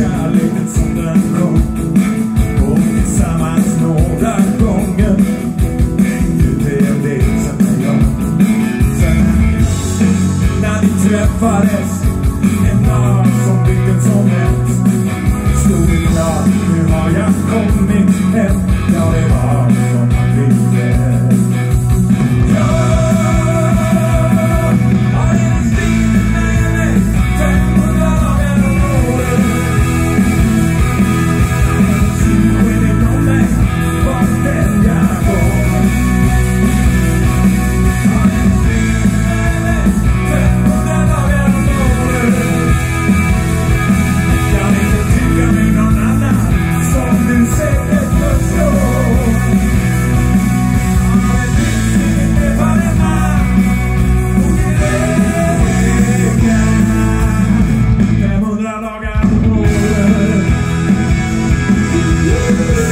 kärleken som den kom. Och tillsammans några gånger. Du är en del sen när jag. Sen när vi träffades. En dag som vilken som helst. Stod det klart, nu har jag kommit hem. Ja, det var som man ville. Yeah.